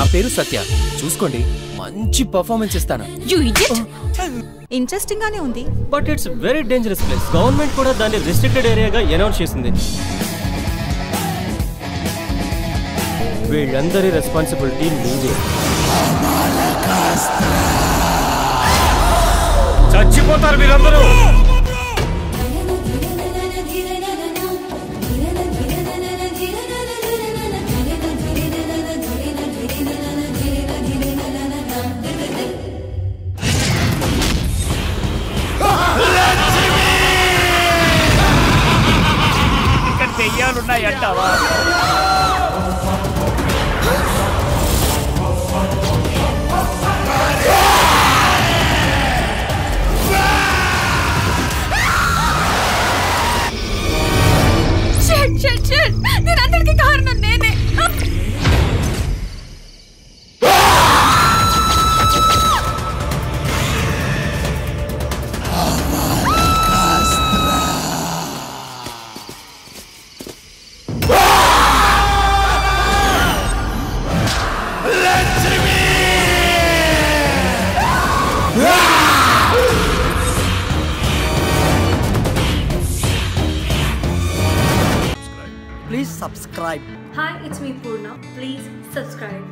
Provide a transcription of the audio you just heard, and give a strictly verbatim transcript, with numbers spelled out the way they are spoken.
పేరు సత్య. చూసుకోండి, మంచి పర్ఫార్మెన్స్ ఇస్తాను. You idiot. ఇంట్రెస్టింగ్ గానే ఉంది, but it's very dangerous place. Government కూడా దాన్ని రెస్ట్రిక్టెడ్ ఏరియాగా అనౌన్స్ చేసింది. వీళ్ళందరి రెస్పాన్సిబిలిటీ మీదే. చచ్చిపోతారు వీళ్ళందరూ. ఇక్కడ దెయ్యాలున్నాయంటావా? నేనందరికీ కారణం నేనే. please subscribe. Hi, it's me Purna. Please subscribe.